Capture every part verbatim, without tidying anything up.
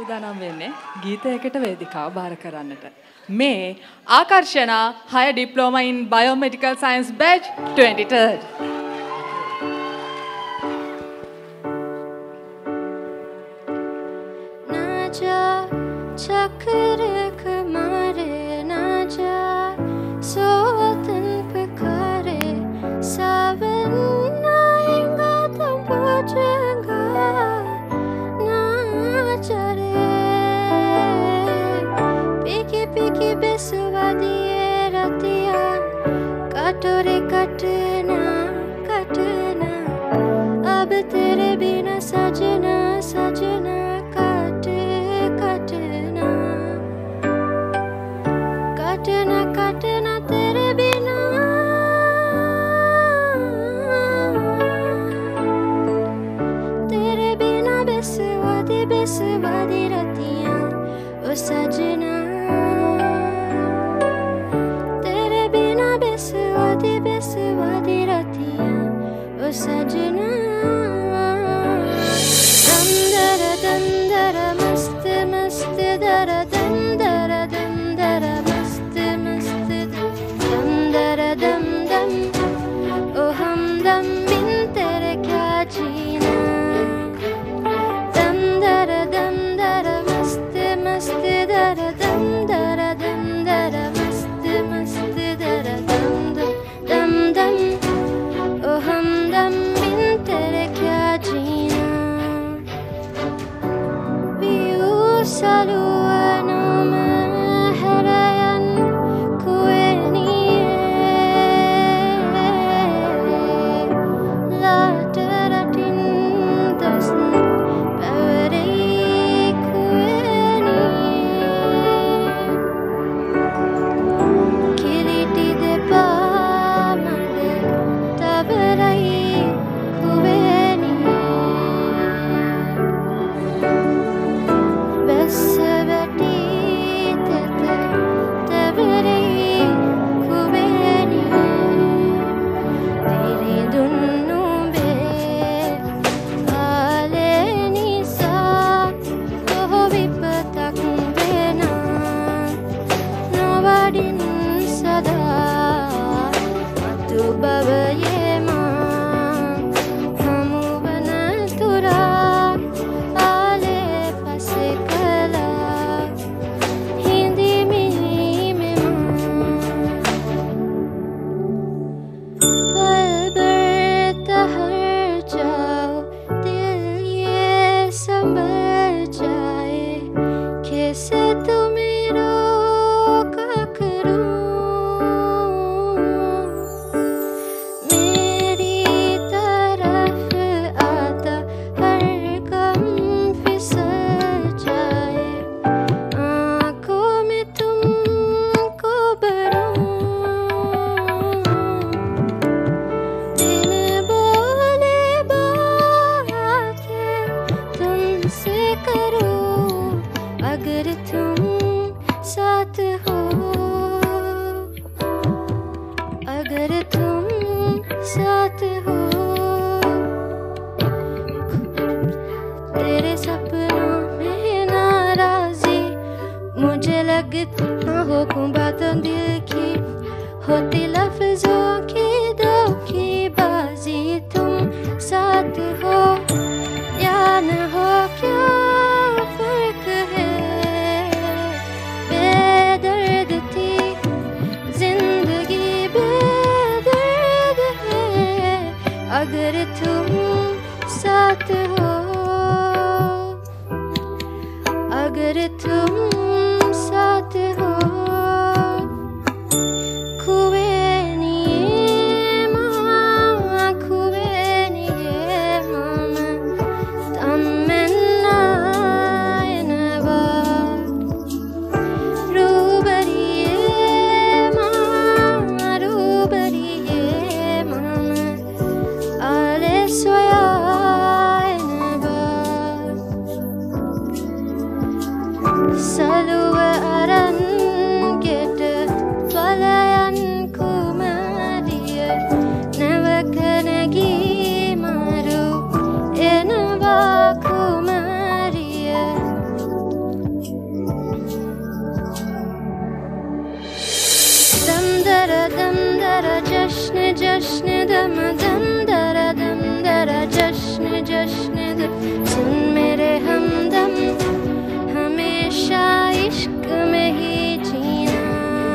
සූදානම් වෙන්නේ ගීතයකට වේදිකාව බාර කරන්නට. මේ ආකර්ෂණ higher diploma in biomedical science batch twenty-third. नाजा चक्र कमारे नाजा सोतन पकारे सावन आएगा तब पहुंचेगा नाचा रे पीकी पीकी बेसुवा दिए रतिया कटोरे कटना कटना अब तेरे बिना सजना सजना कट कटना कटना कटना तेरे बिना तेरे बिना बेसवादी बेसवादी रतियां ओ सजना तेरे बिना बेसवादी बेसवादी रतियां ओ सजना दंदर दंदर मस्त मस्त दर दंदर दंदर मस्त मस्त दंदर दम दम ओ हमदम बिन तेरे क्या जीना दंदर दंदर मस्त मस्त दर दंदर दंदर मस्त मस्त दर दम दम दम दम ओ हमदम बिन तेरे क्या जीना Saluano maharayan kueniye la taratin dasn pavarei kueniye kiliti de pamade tabarai kueniye Besveti tete teveri kubeni Diri dunnu be aleni sa Koho vipatak bena Novadin sada Matu bavaye ma Hamu banal tura Ale pasek Soya जश्न दे सुन मेरे हमदम हमेशा इश्क में ही जीना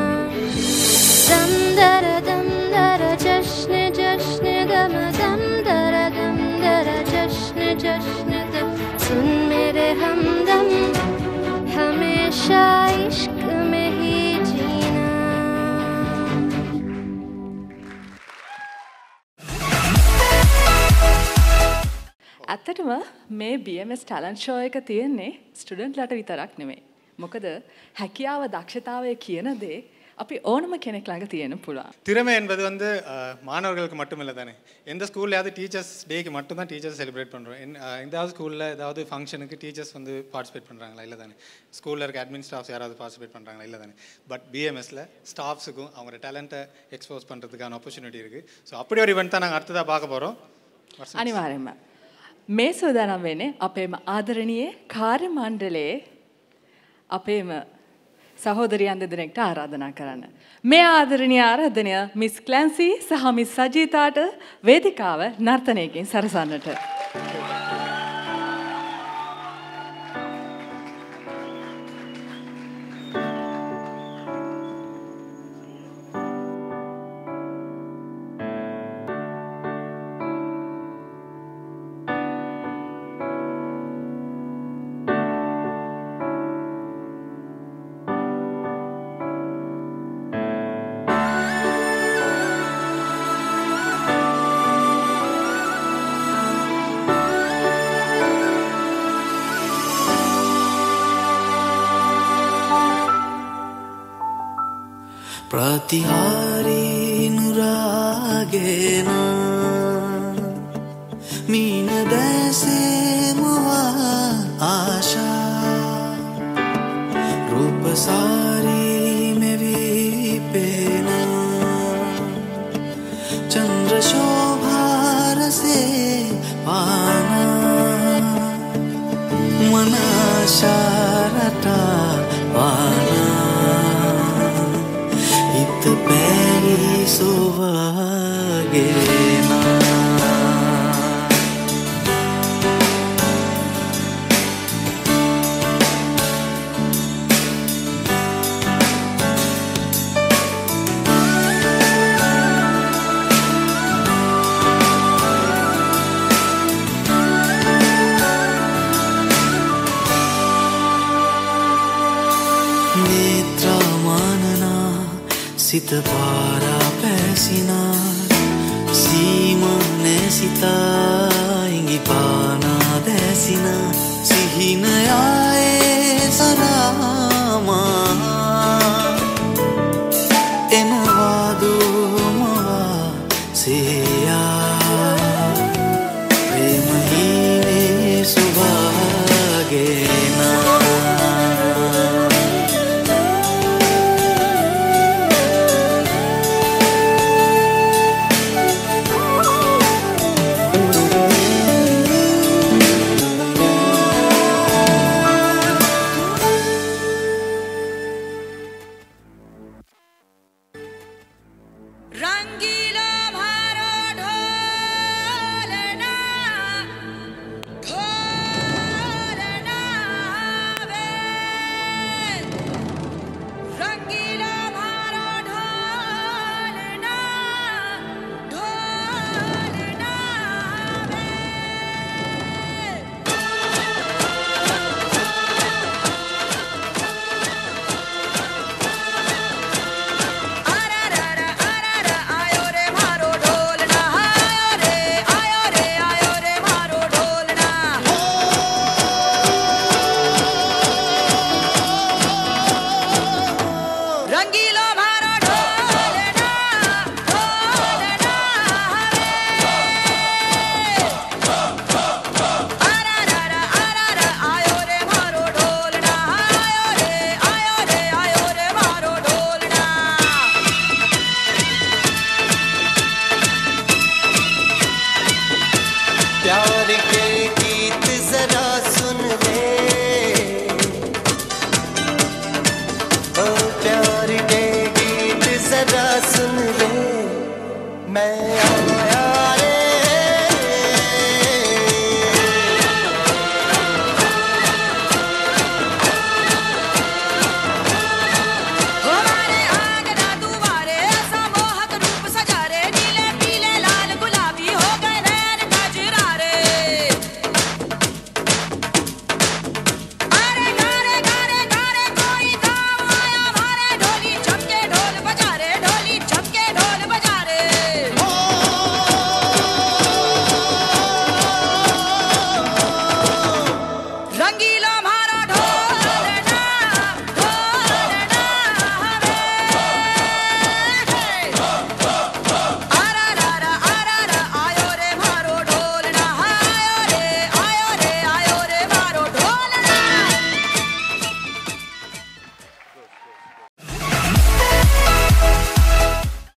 दम दर दम दर जश्न जश्न दम दम दर दम दर जश्न जश्न दे सुन मेरे हमदम हमेशा इश्क में ही जीना ඇත්තටම මේ B M S talent show එක තියෙන්නේ ස්ටුඩන්ට්ලාට විතරක් නෙමෙයි. මොකද හැකියාව දක්ෂතාවය කියන දේ අපි ඕනම කෙනෙක් ළඟ තියෙන්න පුළුවන්. திறமை என்பது வந்து அஹ், மாணவர்களுக்கு மட்டும் இல்லை தானே. எந்த ஸ்கூல்லையாவது டீச்சர்ஸ் டேக்கு மட்டும் தான் டீச்சர்ஸ் செலிப்ரேட் பண்ணுறோம். எந்தாவது ஸ்கூலில் ஏதாவது ஃபங்க்ஷனுக்கு டீச்சர்ஸ் வந்து பார்ட்டிசிபேட் பண்ணுறாங்களா இல்லை தானே. ஸ்கூலில் இருக்க அட்மின் ஸ்டாஃப்ஸ் யாராவது பார்ட்டிசிபேட் பண்ணுறாங்களா இல்லை தானே. பட் பிஎம்எஸ்ல ஸ்டாஃப்ஸுக்கும் அவங்களோட டேலண்ட்டை எக்ஸ்போஸ் பண்ணுறதுக்கான ஆப்பர்ச்சுனிட்டி இருக்குது. ஸோ அப்படி ஒரு இவெண்ட் தான் நாங்கள் அடுத்ததாக பார்க்க போகிறோம். අනිවාර්යයෙන්ම මේ සූදානම් වෙන්නේ අපේම ආදරණීය කාර්ය මණ්ඩලයේ අපේම සහෝදරියන් දෙදෙනෙක්ට ආරාධනා කරන්න. මේ ආදරණීය ආරාධනය මිස් ක්ලැන්සි සහ මිස් සජීතාට වේදිකාව නර්තනයකින් සරසන්නට. प्रतिहारी नुरागेना मीन दैसे मुआ आशा रूप सारी में विपेना चंद्र शोभार से पाना मनाशारटा पाना इत पैरी सोवागेना नेत्रा मानना सित पारा पैसिना सीमा ने सिता